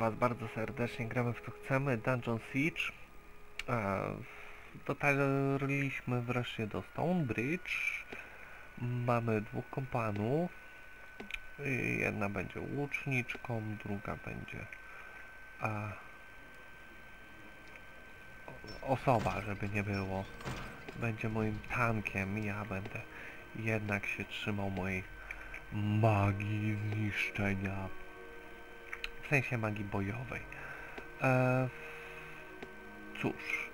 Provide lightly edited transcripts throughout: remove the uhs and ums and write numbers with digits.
was bardzo serdecznie, gramy w co chcemy, Dungeon Siege. Dotarliśmy wreszcie do Stonebridge. Mamy dwóch kompanów. Jedna będzie łuczniczką, druga będzie osoba, żeby nie było. Będzie moim tankiem. Ja będę jednak się trzymał mojej magii zniszczenia. W sensie magii bojowej. Cóż.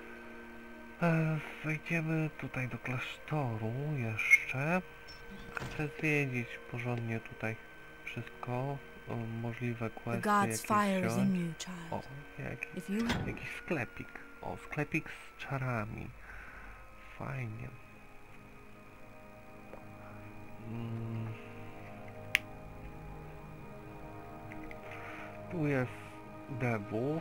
Wejdziemy tutaj do klasztoru jeszcze. Chcę zwiedzić porządnie tutaj wszystko. Możliwe questy, jakieś o, jakiś sklepik. O, sklepik z czarami. Fajnie. Tu jest devów.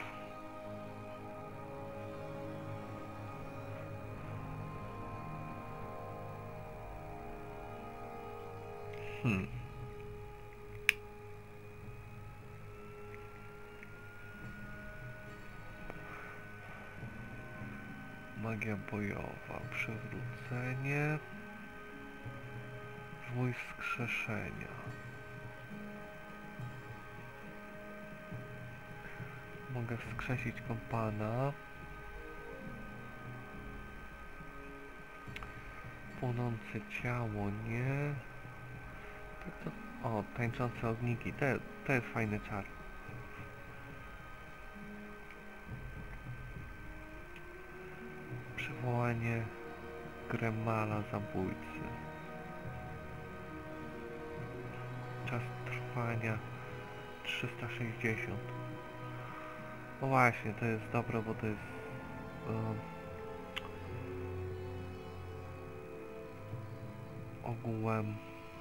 Magia bojowa, przywrócenie, zwój wskrzeszenia. Mogę wskrzesić kompana. Płonące ciało, nie. O, tańczące ogniki, to jest fajny czar. Przywołanie Gremala zabójcy. Czas trwania 360. No właśnie, to jest dobre, bo to jest ogółem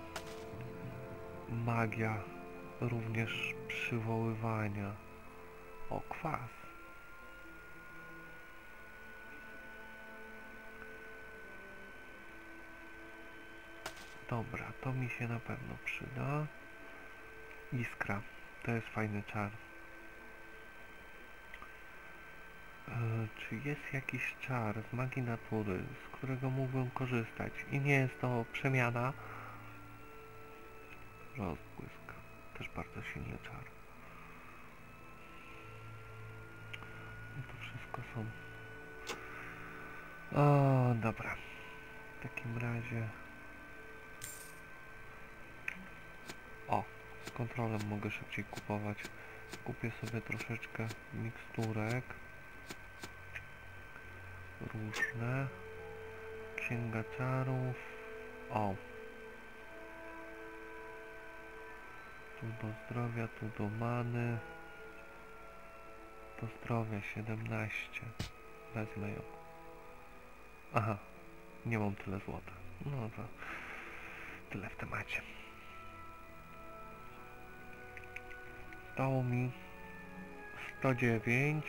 magia również przywoływania. O, kwas. Dobra, to mi się na pewno przyda. Iskra, to jest fajny czar. Czy jest jakiś czar z magii natury, z którego mógłbym korzystać i nie jest to przemiana? Rozbłysk, też bardzo silny czar. No to wszystko są... O, dobra. W takim razie... O, z kontrolem mogę szybciej kupować. Kupię sobie troszeczkę miksturek. Różne. Księga czarów. O. Tu do zdrowia, tu do many. Do zdrowia 17. Wezmę ją. Aha. Nie mam tyle złota. No to tyle w temacie. Stało mi 109.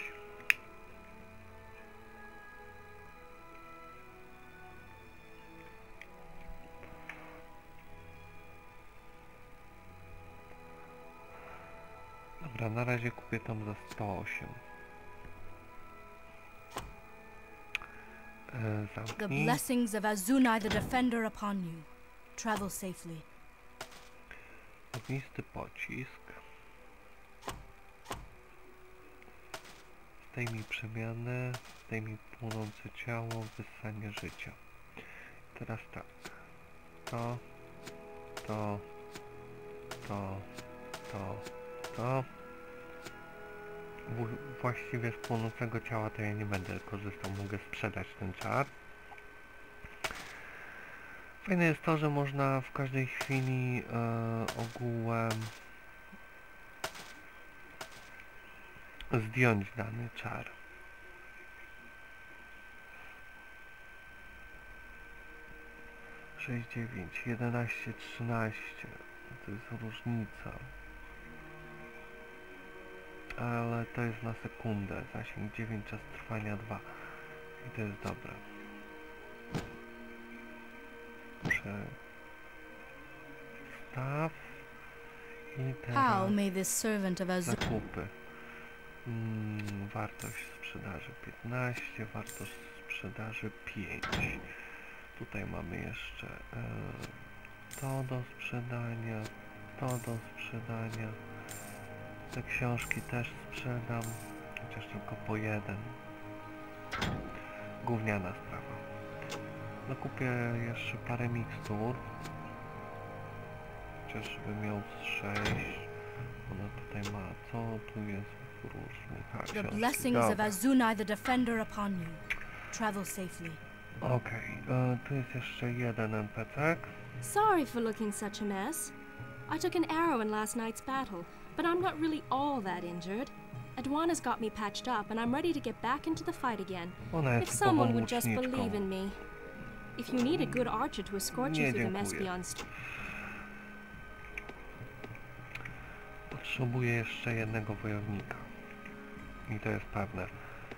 Dobra, na razie kupię tam za 108. The blessings of Azunai the Defender upon you. Travel safely. Ognisty pocisk. Zdejmij przemianę, zdejmij płonące ciało, wyssanie życia. Teraz tak. To. Właściwie z płonącego ciała to ja nie będę korzystał, mogę sprzedać ten czar. Fajne jest to, że można w każdej chwili ogółem zdjąć dany czar. Sześć, 9, 11, 13. To jest różnica. Ale to jest na sekundę. Zasięg 9, czas trwania 2. I to jest dobre. Przestaw. I teraz zakupy. Wartość sprzedaży 15, wartość sprzedaży 5. Tutaj mamy jeszcze to do sprzedania, to do sprzedania. Te książki też sprzedam, chociaż tylko po jeden. Gówniana sprawa. No kupię jeszcze parę mikstur. Chociaż żeby miał z 6. Ona tutaj ma, co tu jest różnych? The blessings of Azunai the Defender upon you. Travel safely. Okej, tu jest jeszcze jeden NPC. Sorry for looking such a mess. I took an arrow in last night's battle, but I'm not really all that injured. Edwana's got me patched up, and I'm ready to get back into the fight again. Ona If jest someone typową would just łuczniczką. believe in me. If you need a good archer to escort you Nie, through the mess dziękuję. beyond... Potrzebuję jeszcze jednego wojownika. I to jest pewne.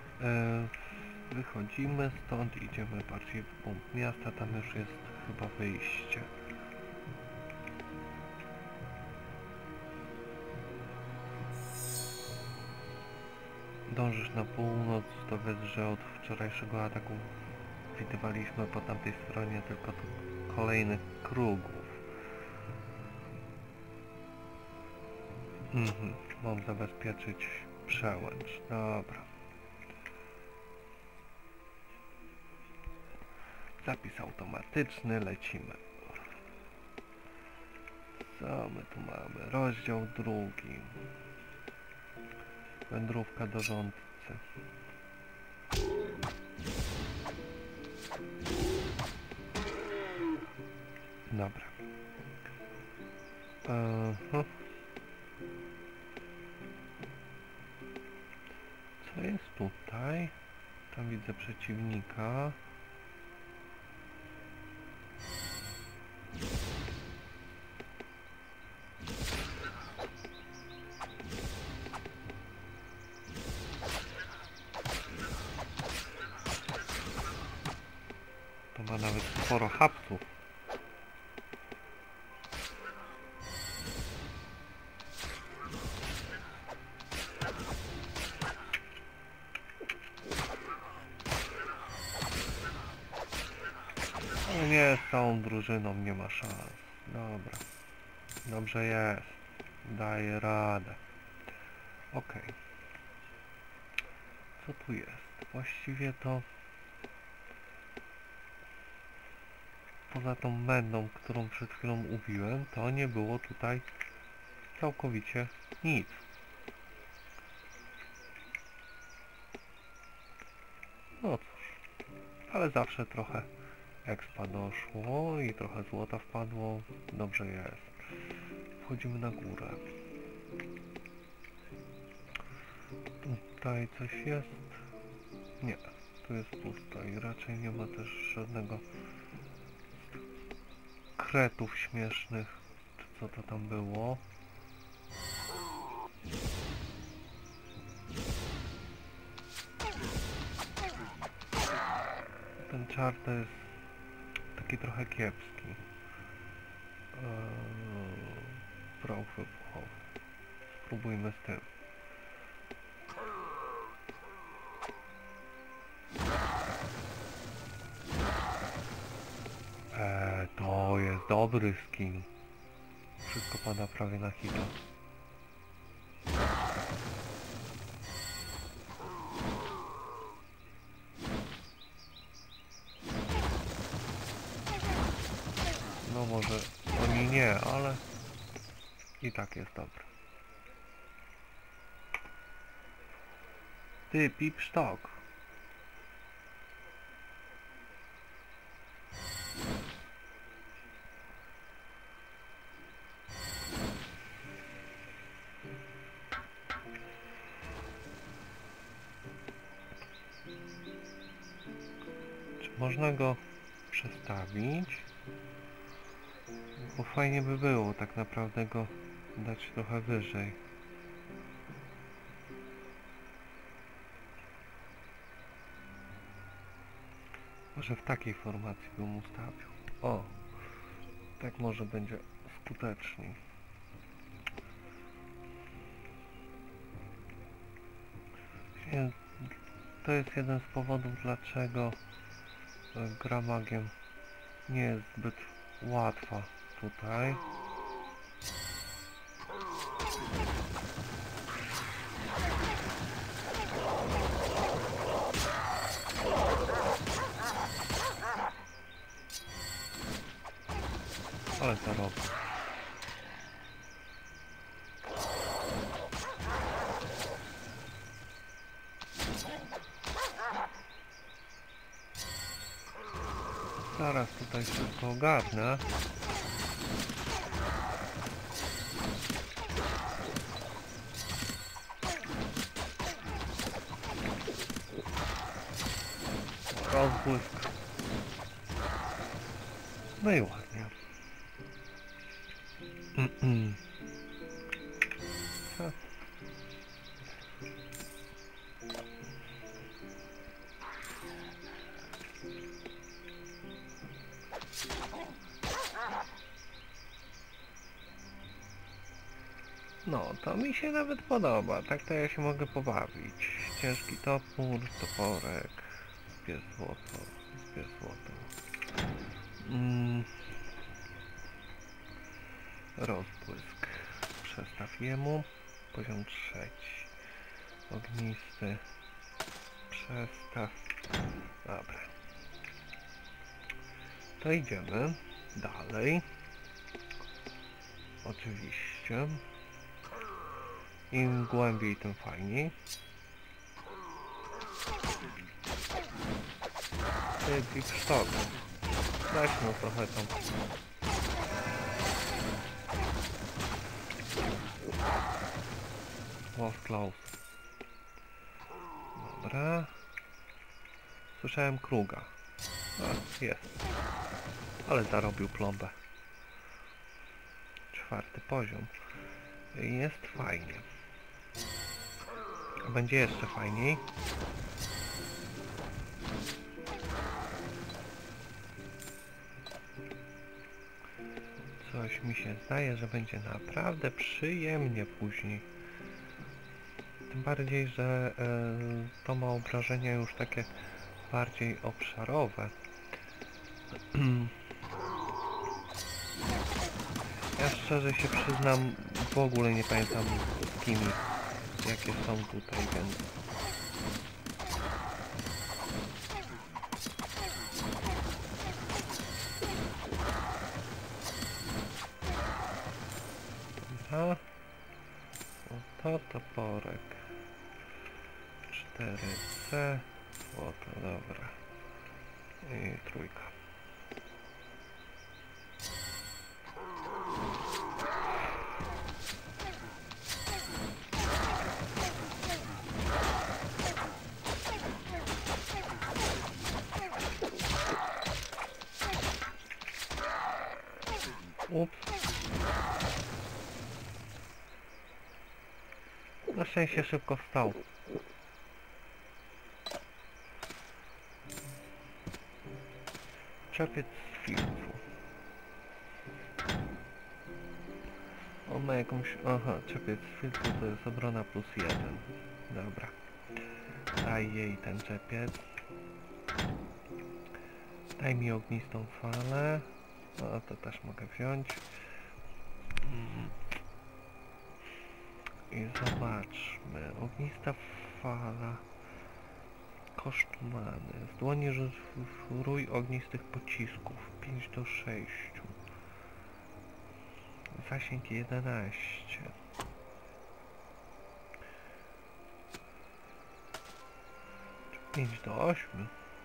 Wychodzimy stąd, idziemy bardziej w głąb miasta, tam już jest chyba wyjście. Dążysz na północ, to wiedz, że od wczorajszego ataku widywaliśmy po tamtej stronie tylko tu kolejnych krugów. Mam zabezpieczyć przełęcz. Dobra. Zapis automatyczny, lecimy. Co my tu mamy? Rozdział 2. Wędrówka do rządcy. Dobra. Co jest tutaj? Tam widzę przeciwnika. To ma nawet sporo hapsów. Ale nie, z całą drużyną nie ma szans. Dobra. Dobrze jest. Daję radę. Okej. Co tu jest? Właściwie to... Poza tą mędą, którą przed chwilą ubiłem, to nie było tutaj całkowicie nic. No cóż, ale zawsze trochę expa doszło i trochę złota wpadło. Dobrze jest. Wchodzimy na górę. Tutaj coś jest? Nie, tu jest pusto i raczej nie ma też żadnego kretów śmiesznych, czy co to tam było. Ten czar to jest taki trochę kiepski. Proch wybuchowy. Spróbujmy z tym. To jest dobry skin. Wszystko pada prawie na hita. No może oni nie, ale i tak jest dobry. Ty, pipsztok. Czy można go przestawić? Bo fajnie by było tak naprawdę go dać trochę wyżej. Może w takiej formacji bym ustawił. O! Tak może będzie skuteczniej. Więc to jest jeden z powodów, dlaczego gra magiem nie jest zbyt łatwa tutaj. Ale to robi. Zaraz tutaj wszystko ogarnę. Rozbłysk. No i ładnie. Ha. No, to mi się nawet podoba. Tak to ja się mogę pobawić. Ciężki topór, toporek, zbierz złoto, zbierz złoto. Rozbłysk. Przestaw jemu. Poziom 3. Ognisty. Przestaw. Dobra. To idziemy dalej. Oczywiście. Im głębiej, tym fajniej. Ty Deepstock. Weź no trochę tam. Was close. Dobra. Słyszałem kruga. A, jest. Ale zarobił plombę. 4. poziom. Jest fajnie. Będzie jeszcze fajniej. Coś mi się zdaje, że będzie naprawdę przyjemnie później. Tym bardziej, że to ma obrażenia już takie bardziej obszarowe. Ja szczerze się przyznam, w ogóle nie pamiętam skiny, jakie są tutaj, więc... To toporek. 4C. Złoto, dobra. I 3. Ups. Na szczęście szybko wstał. Czepiec z filtru. On ma jakąś... Aha, czepiec z filtru to jest obrona +1. Dobra. Daj jej ten czepiec. Daj mi ognistą falę. No to też mogę wziąć. I zobaczmy. Ognista fala. Koszt many. Z dłoni rój ognistych pocisków. 5 do 6. Zasięg 11. 5 do 8.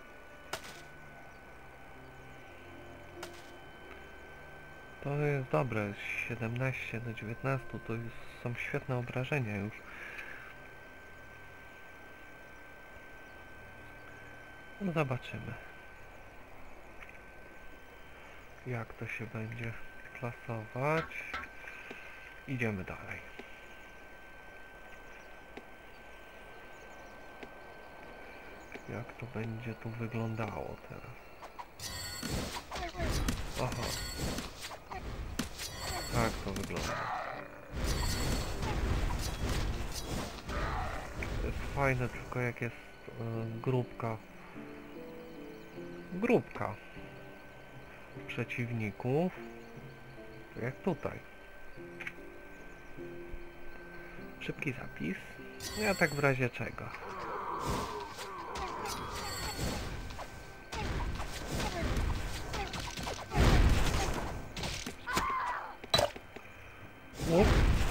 To jest dobre. 17 do 19 to są świetne obrażenia już. No zobaczymy, jak to się będzie klasować. Idziemy dalej. Jak to będzie tu wyglądało teraz? Aha. Tak to wygląda. jest fajne, tylko jak jest grupka przeciwników, to jak tutaj. Szybki zapis. Ja tak w razie czego. Ups.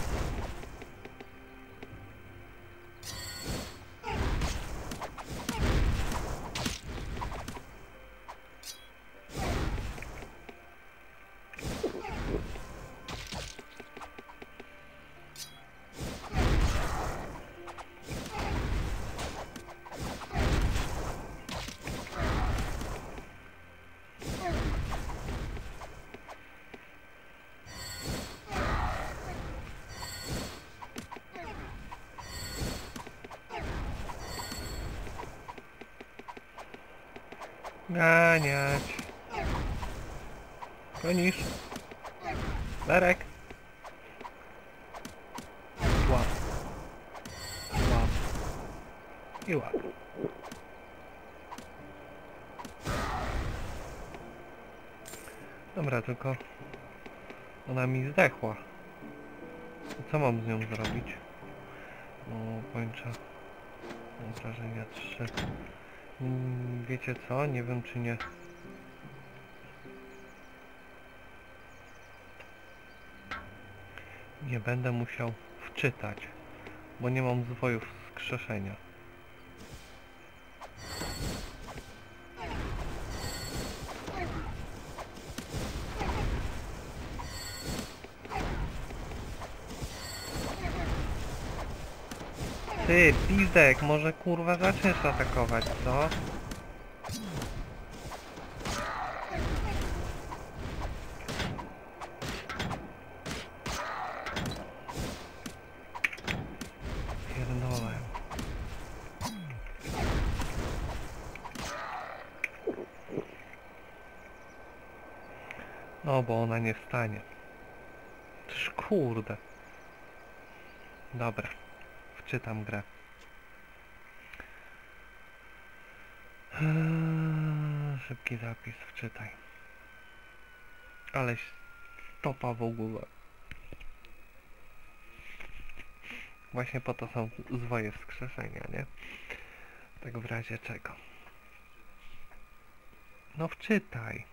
Ganiać. Gonisz. Berek. Łap. Łap. I łap. Dobra, tylko ona mi zdechła. Co mam z nią zrobić? No, kończę. Mam wrażenie 3. Wiecie co? Nie wiem czy nie. Nie będę musiał wczytać, bo nie mam zwojów wskrzeszenia. Ty, pizdek, może kurwa zaczniesz atakować, co? Pierdolę. No, bo ona nie wstanie. Czyż kurde. Dobra. Wczytam grę. Szybki zapis, wczytaj. Ale stopa w ogóle. Właśnie po to są zwoje wskrzeszenia, nie? Tak w razie czego. No wczytaj.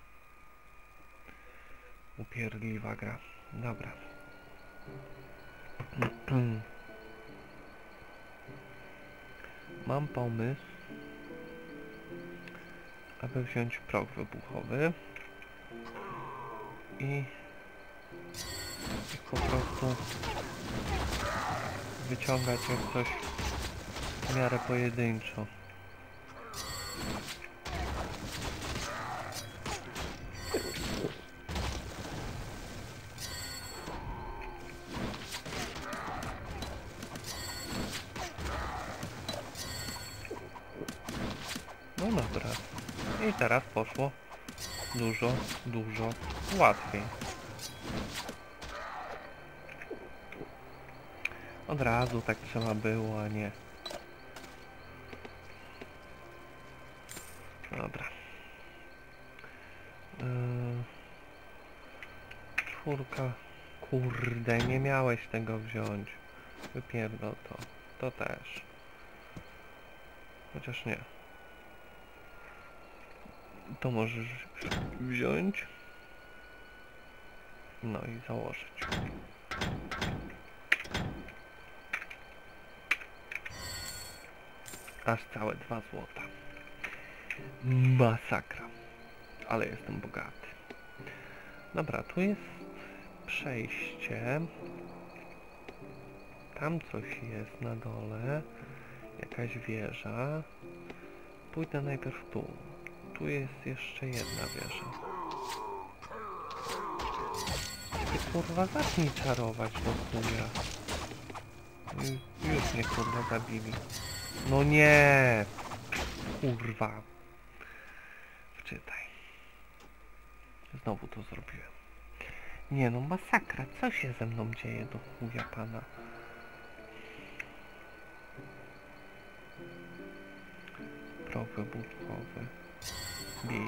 Upierdliwa gra. Dobra. Mam pomysł, aby wziąć proch wybuchowy i po prostu wyciągać jak coś w miarę pojedynczo. No dobra. I teraz poszło dużo łatwiej. Od razu tak trzeba było, a nie. Dobra. 4. Kurde, nie miałeś tego wziąć. Wypierdol to. To też. Chociaż nie. To możesz wziąć. No i założyć. Aż całe 2 złota. Masakra. Ale jestem bogaty. Dobra, tu jest przejście. Tam coś jest na dole. Jakaś wieża. Pójdę najpierw tu. Tu jest jeszcze jedna wieża. Ty kurwa zacznij czarować do chuja. Już mnie kurwa zabili. No nie! Kurwa. Wczytaj. Znowu to zrobiłem. Nie no, masakra. Co się ze mną dzieje do chuja pana? Krok wybuchowy. Bij.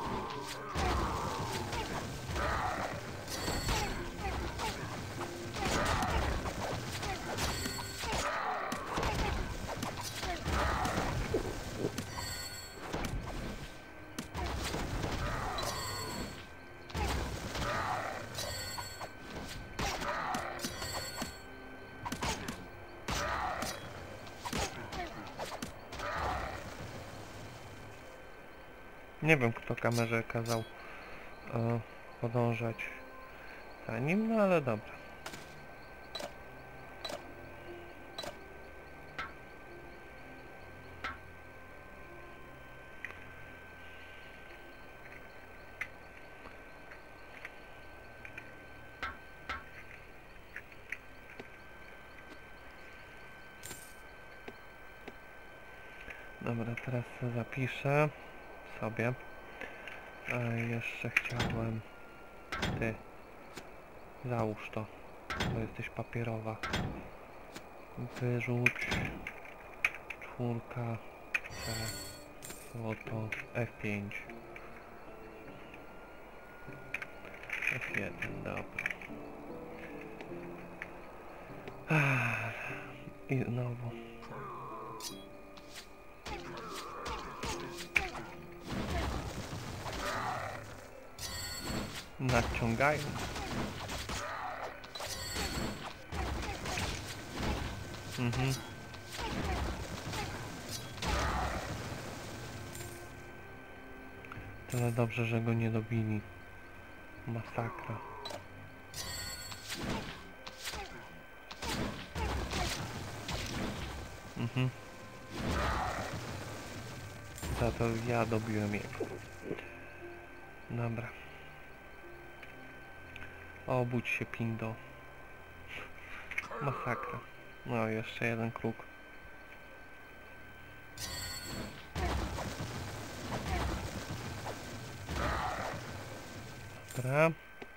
Nie wiem, kto kamerze kazał podążać za nim, no ale dobra. Dobra, teraz zapiszę sobie. Jeszcze chciałem... Ty. Załóż to. Bo jesteś papierowa. Wyrzuć. 4. C. Złoto. F5. F1. Dobra. I znowu. Nadciągają. Tyle dobrze, że go nie dobili. Masakra. Za to ja dobiłem jego. Dobra. Obudź się, Pindo. Masakra. No, jeszcze jeden kruk. Dobra.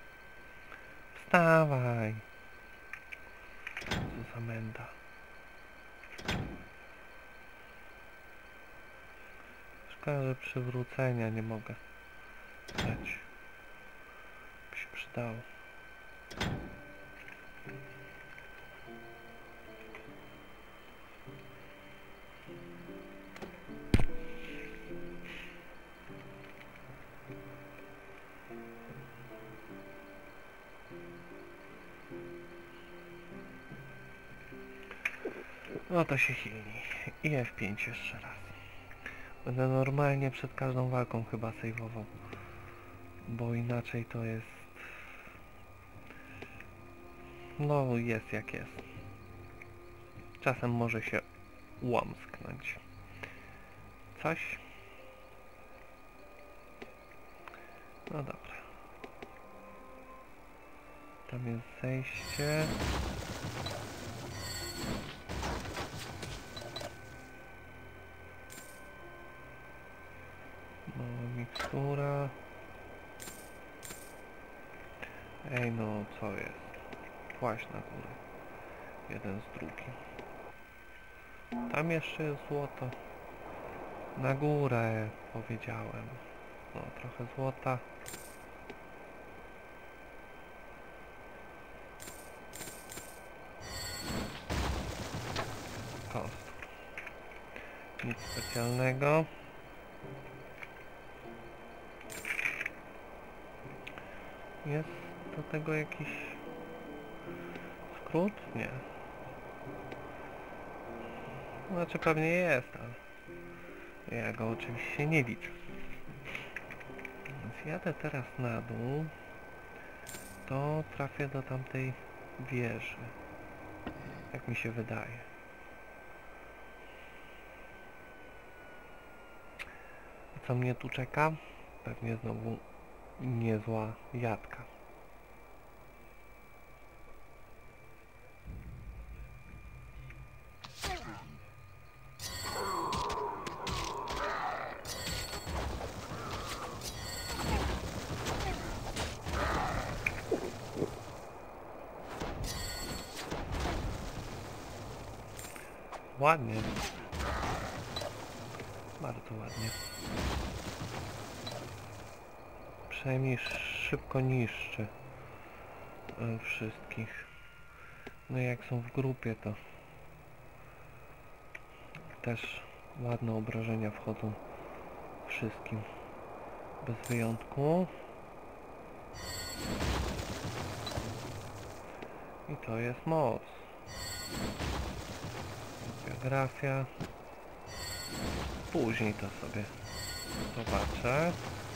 Wstawaj. Co za menda. Szkoda, że przywrócenia nie mogę dać. By się przydało. No to się chili. I F5 jeszcze raz. Będę normalnie przed każdą walką chyba sejwował. Bo inaczej to jest... No jest jak jest. Czasem może się łomsknąć. Coś? No dobra. Tam jest zejście. Mała mikstura. Ej no, co jest? Płaź na górę. Jeden z drugim. Tam jeszcze jest złoto. Na górę, powiedziałem. No, trochę złota. Kostur. Nic specjalnego. Jest do tego jakiś skrót? Nie. Znaczy pewnie jest, ale ja go oczywiście nie liczę. Więc jadę teraz na dół, to trafię do tamtej wieży. Jak mi się wydaje. A co mnie tu czeka? Pewnie znowu niezła jadka. Ładnie. Bardzo bardzo ładnie. Przynajmniej szybko niszczy wszystkich. No i jak są w grupie, to też ładne obrażenia wchodzą wszystkim. Bez wyjątku. I to jest moc. Geografia. Później to sobie zobaczę.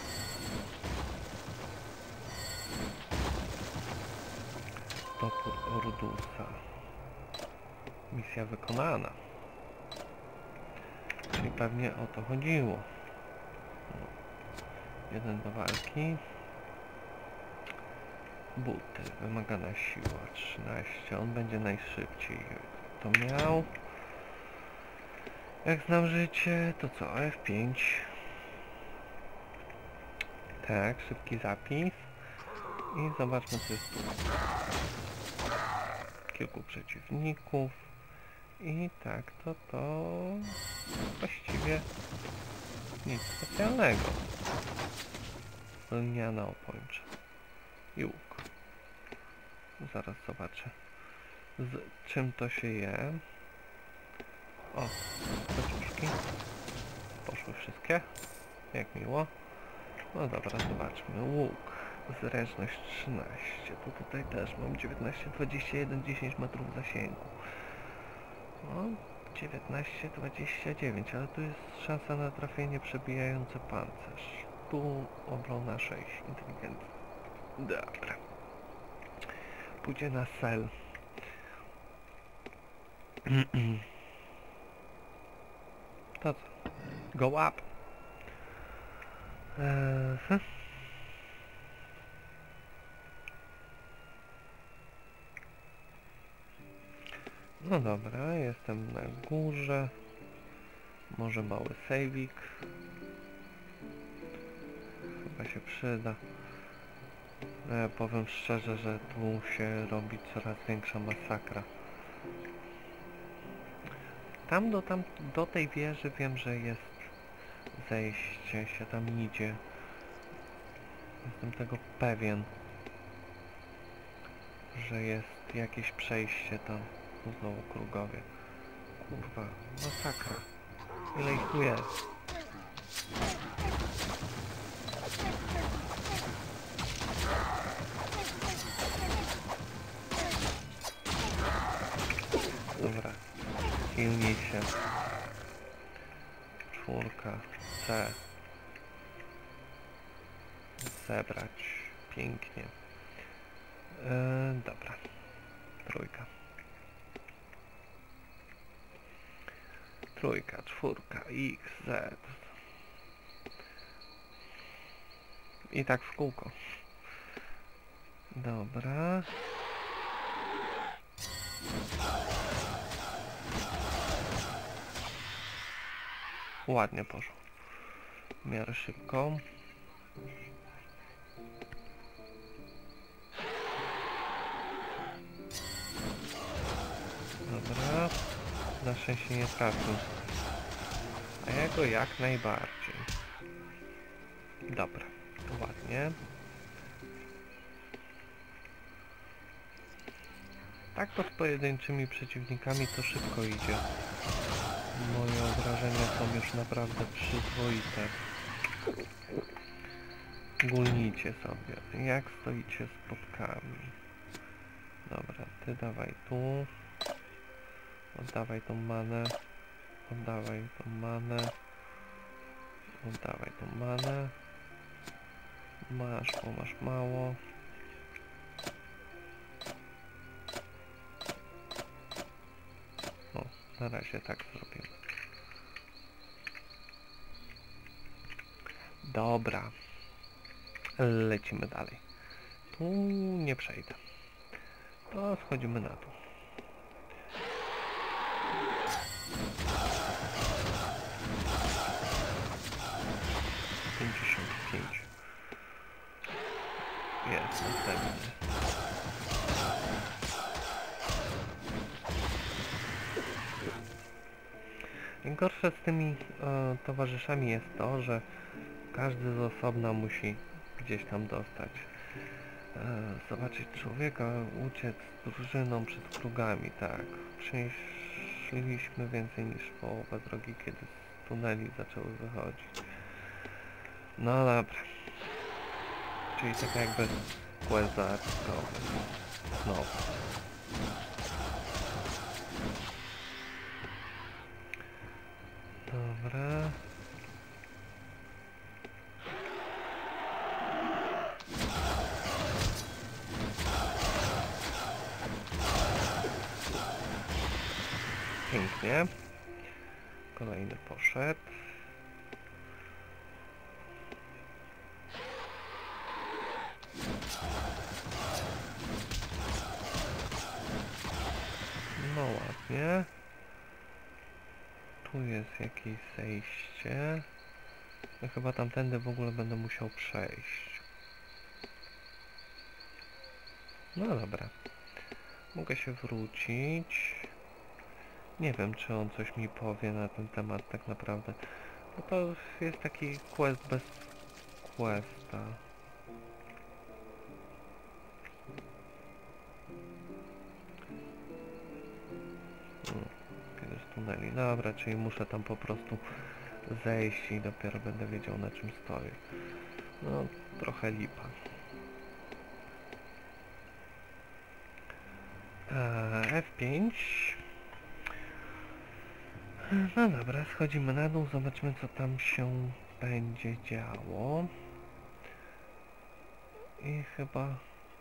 Topór Ordusa. Misja wykonana. Czyli pewnie o to chodziło. 1 do walki. Buty. Wymagana siła 13. On będzie najszybciej to miał. Jak znam życie, to co? F5. Tak, szybki zapis. I zobaczmy, co jest tu. Kilku przeciwników. I tak, to właściwie nic specjalnego. Lniana opończa. I łuk. Zaraz zobaczę, z czym to się je. O, kociuszki. Poszły wszystkie. Jak miło. No dobra, zobaczmy. Łuk. Zręczność 13. To tutaj też mam 19, 21, 10 metrów zasięgu. No, 19, 29, ale tu jest szansa na trafienie przebijające pancerz. Tu obrona 6, inteligencja. Dobra. Pójdzie na cel. To co? Go up! No dobra, jestem na górze. Może mały sejwik. Chyba się przyda. Powiem szczerze, że tu się robi coraz większa masakra. Tam do tej wieży wiem, że jest zejście, się tam idzie. Jestem tego pewien, że jest jakieś przejście tam. Znowu krugowie. Kurwa, masakra. Ile ich tu jest? Dobra. Silnij się. 4. C. Zebrać. Pięknie. Dobra. 3. 3, 4, X, Z. I tak w kółko. Dobra. Ładnie poszło. W miarę szybko. Dobra. Na szczęście nie trafił. A ja go jak najbardziej. Dobra. Ładnie. Tak to z pojedynczymi przeciwnikami to szybko idzie. Moje obrażenia są już naprawdę przyzwoite. Gulnijcie sobie. Jak stoicie z podkami. Dobra, ty dawaj tu. Oddawaj tą manę. Oddawaj tą manę. Oddawaj tą manę. Masz, bo masz mało. O, na razie tak zrobimy. Dobra. Lecimy dalej. Tu nie przejdę. To schodzimy na dół. Jest następny. Najgorsze z tymi towarzyszami jest to, że każdy z osobna musi gdzieś tam dostać. Zobaczyć człowieka, uciec z drużyną przed krugami, tak. Przeszliśmy więcej niż połowę drogi, kiedy z tuneli zaczęły wychodzić. No dobra. Czyli tak jakby quest dodatkowy. Znowu. Dobra. Pięknie. Kolejny poszedł. No ładnie. Tu jest jakieś zejście. No chyba tamtędy w ogóle będę musiał przejść. No dobra. Mogę się wrócić. Nie wiem, czy on coś mi powie na ten temat tak naprawdę. No to jest taki quest bez questa. Kiedy z tuneli. Dobra, czyli muszę tam po prostu zejść i dopiero będę wiedział, na czym stoję. No, trochę lipa. F5. No dobra, schodzimy na dół, zobaczmy, co tam się będzie działo. I chyba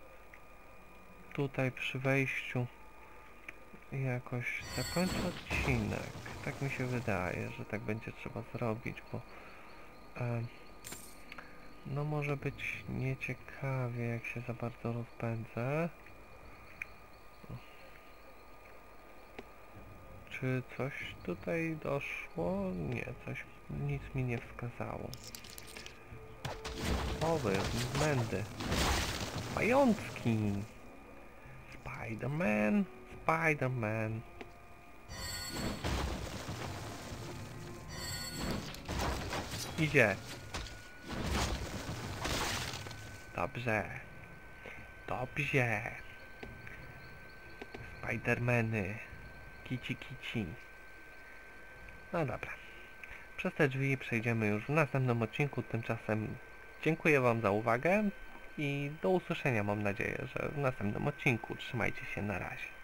tutaj przy wejściu jakoś zakończę odcinek. Tak mi się wydaje, że tak będzie trzeba zrobić, bo no może być nieciekawie, jak się za bardzo rozpędzę. Czy coś tutaj doszło? Nie, nic mi nie wskazało. Owy, mędy. Pajączki. Spider-Man, Spider-Man. Idzie. Dobrze. Dobrze. Spider-Many. Kici, kici. No dobra. Przez te drzwi przejdziemy już w następnym odcinku. Tymczasem dziękuję Wam za uwagę i do usłyszenia, mam nadzieję, że w następnym odcinku. Trzymajcie się, na razie.